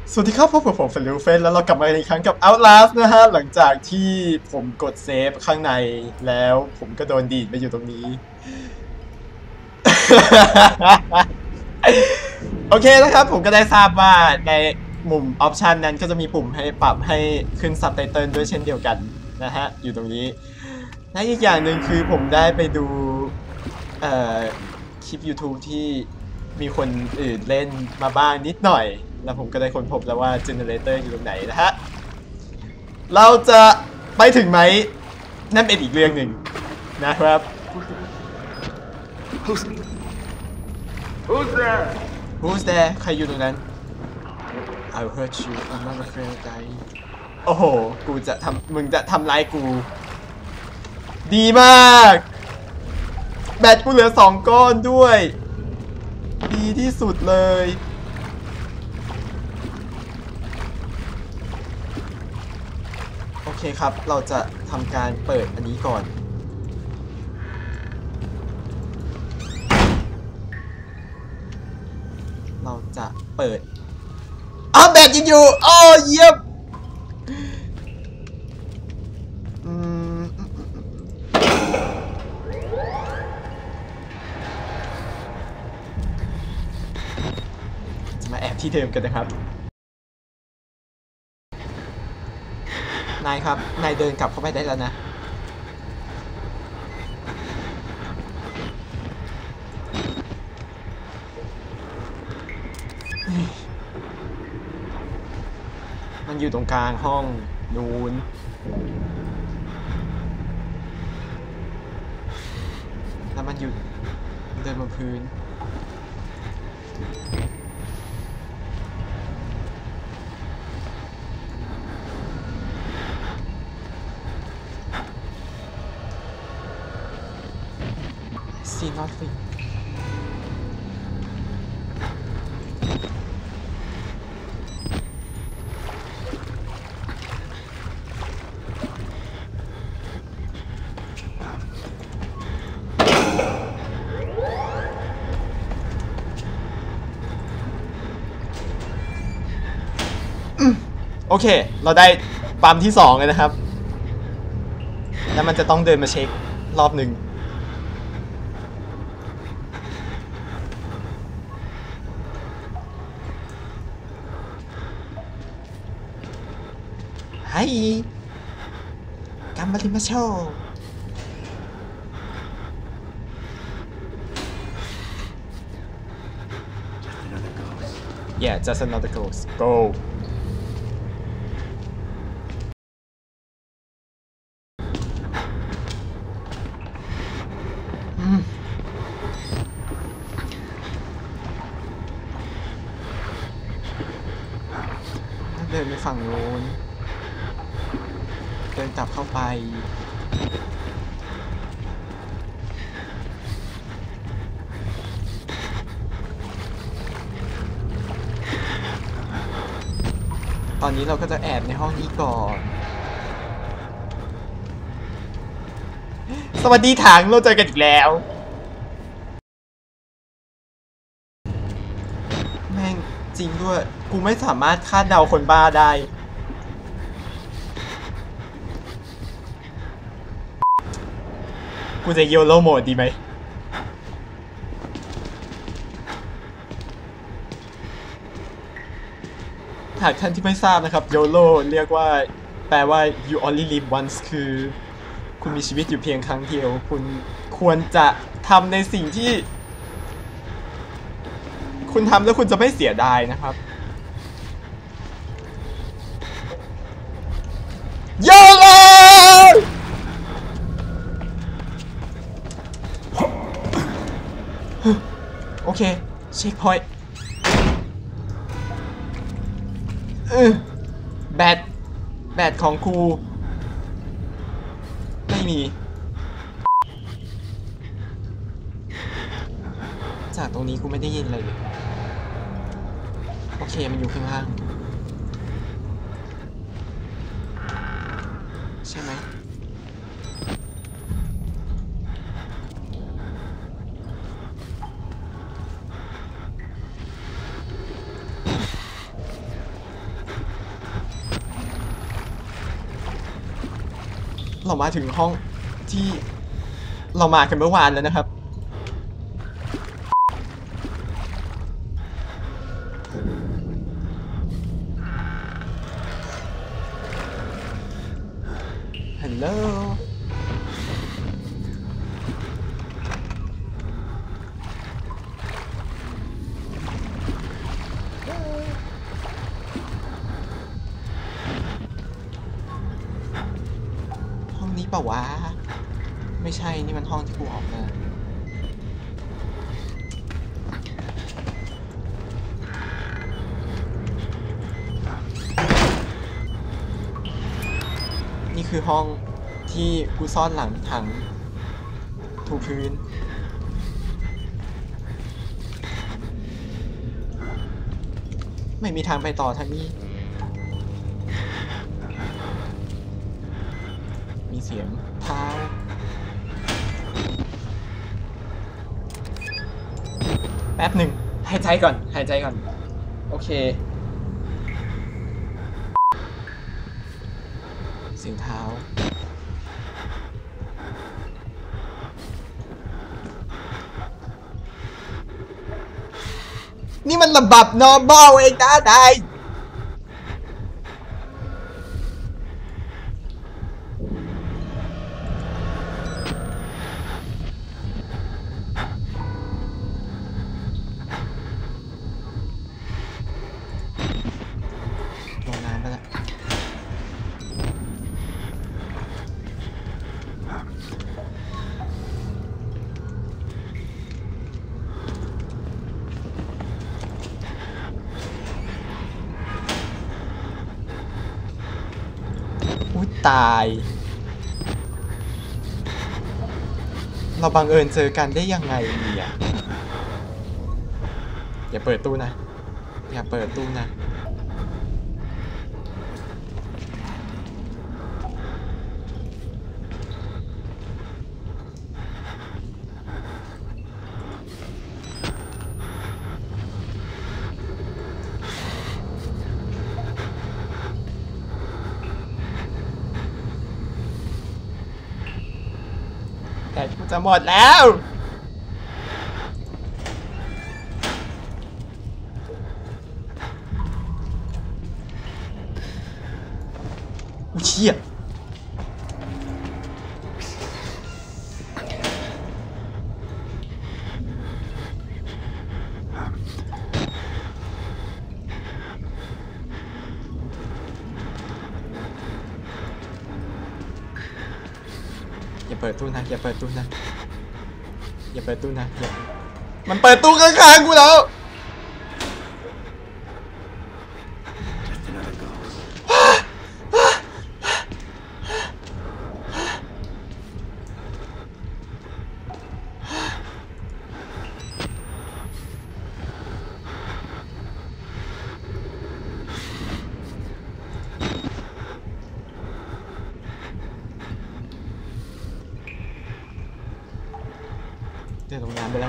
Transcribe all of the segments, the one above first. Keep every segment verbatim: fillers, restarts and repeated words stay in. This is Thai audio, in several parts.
สวัสดีครับพบกับผมเฟลิวเฟนแล้วเรากลับมาอีกครั้งกับ Outlast นะฮะหลังจากที่ผมกดเซฟข้างในแล้วผมก็โดนดีดไปอยู่ตรงนี้ โอเคนะครับผมก็ได้ทราบว่าในมุมออปชันนั้นก็จะมีปุ่มให้ปรับให้ขึ้นซับไตเติลด้วยเช่นเดียวกันนะฮะอยู่ตรงนี้และอีกอย่างหนึ่งคือผมได้ไปดูเอ่อคลิป YouTube ที่มีคนอื่นเล่นมาบ้างนิดหน่อยแล้วผมก็ได้ค้นพบแล้วว่าเจเนเรเตอร์อยู่ตรงไหนนะฮะเราจะไปถึงไหมนั่นเป็นอีกเรื่องหนึ่งนะครับ Who's Who's there? Who's there ใครอยู่ตรงนั้น I'll hurt you I'm not afraid of dying โอ้โหกูจะทำมึงจะทำร้ายกูดีมากแบตกูเหลือสองก้อนด้วยดีที่สุดเลยโอเคครับเราจะทำการเปิดอันนี้ก่อนเราจะเปิดอ้าวแบตยังอยู่อ้อเยี่ยมจะมาแอบที่เดิมกันนะครับนายครับนายเดินกลับเข้าไปได้แล้วนะมันอยู่ตรงกลางห้องนูนแล้วมันอยู่เดินบนพื้นSee nothing โอเคเราได้ปั๊มที่สองเลยนะครับแล้วมันจะต้องเดินมาเช็ครอบหนึ่งไฮกำมาลิมาโช Yeah just another ghost goเดินไปฝั่งโน้นเดินกลับเข้าไปตอนนี้เราก็จะแอบในห้องนี้ก่อนสวัสดีถังเราเจอกันอีกแล้วแม่งจริงด้วยกูไม่สามารถคาดเดาคนบ้าได้กูจะโยโลโหมดดีไหมหากท่านที่ไม่ทราบนะครับโยโลเรียกว่าแปลว่า you only live once คือคุณมีชีวิตอยู่เพียงครั้งเดียวคุณควรจะทำในสิ่งที่คุณทำแล้วคุณจะไม่เสียดายนะครับโยโลโอเคเช็คพอยต์แบตแบตของครูไม่มีจากตรงนี้กูไม่ได้ยินอะไรเลยโอเคมันอยู่ข้างล่างใช่ไหมเรามาถึงห้องที่เรามากันเมื่อวานแล้วนะครับฮัลโหลห้องนี้ปะวะไม่ใช่นี่มันห้องที่กูออกมานี่คือห้องที่กูซ่อนหลังถังถูพื้นไม่มีทางไปต่อทางนี้มีเสียงเท้าแป๊บหนึ่งหายใจก่อนหายใจก่อนโอเคเสียงเท้านี่มันระบบ normal เองนะได้ลงน้ำไปแล้วอุ๊ยตายเราบังเอิญเจอกันได้ยังไงเนี่ยอย่าเปิดตู้นะอย่าเปิดตู้นะแต่กูจะหมดแล้วกูเชี่ยอย่าเปิดตู้นะอย่าเปิดตู้นะอย่าเปิดตู้นะอย่ามันเปิดตู้ข้างๆกูแล้วเดินลงน้ำไปแล้ว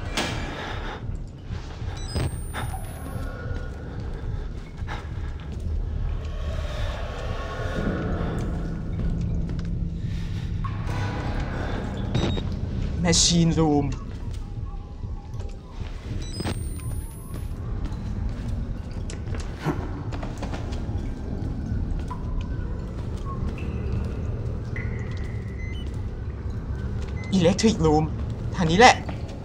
แมชชีนรูมอิเล็กทริกรูมทางนี้แหละ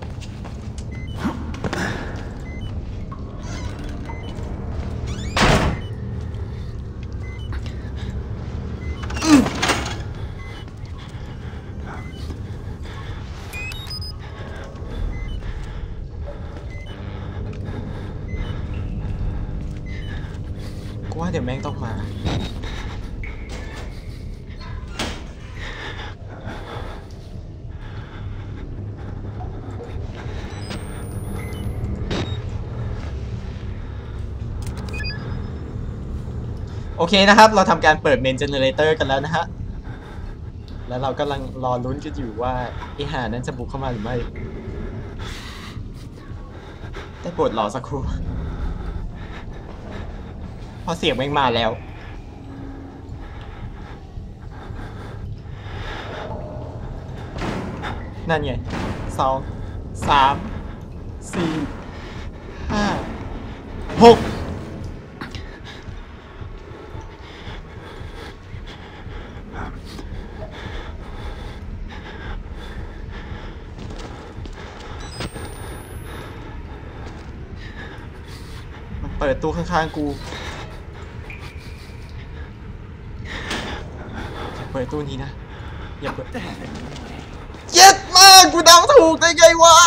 กูว่าเดี๋ยวแม่งต้องมาโอเคนะครับเราทำการเปิดเมนเจเนเรเตอร์กันแล้วนะฮะแล้วเรากำลังรอลุ้นกันอยู่ว่าไอ้ห่านั้นจะบุกเข้ามาหรือไม่ได้โปรดรอสักครู่พอเสียงแม่งมาแล้วนั่นไงสองสามสี่ห้าหกมันเปิดตู้ข้างๆกูอย่าเปิดตู้นี้นะอย่าเปิดเย็ดมากกูเดาถูกได้ไงวะ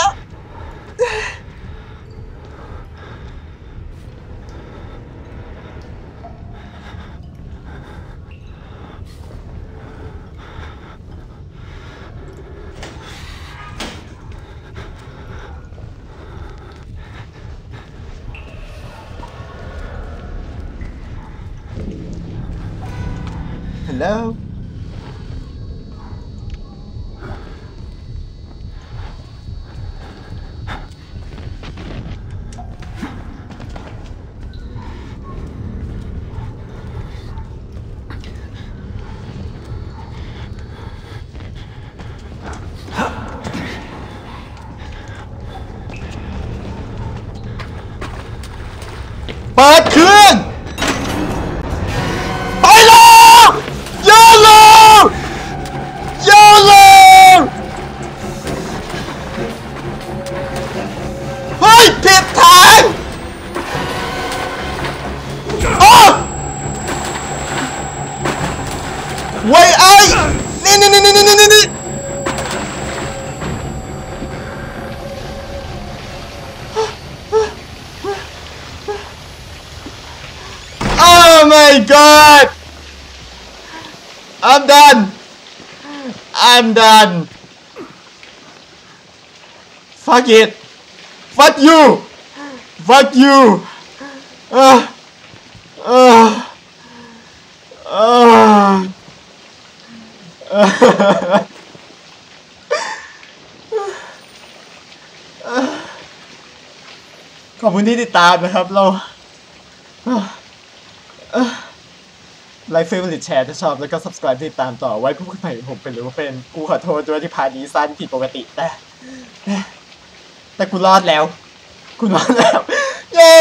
ฮัลโหลเปิดเครื่องไปเลยโยโลโยโลเฮ้ยผิดทางโอ้ไว้ไอ้นี่นี่นี่นี่นี่นี่นี่Oh my god! I'm done! I'm done! Fuck it! Fuck you! Fuck you! Uh, uh, uh, uh, ขอบคุณที่ติดตามนะครับเราไลค์เฟเวอร์แชร์ถ้าชอบแล้วก็ subscribe ติดตามต่อไว้พบกันใหม่ผมเป็นหรือว่าเป็นกูขอโทษด้วยที่พาร์ทนี้สั้นผิดปกติแต่แต่กูรอดแล้วกูรอดแล้วเย้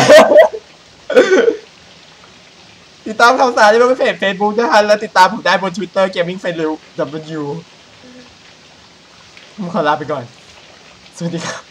ติดตามข่าวสารได้บนเพจ Facebook นะฮะและติดตามผมได้บน Twitter Gaming Friend W ผมขอลาไปก่อนสวัสดีครับ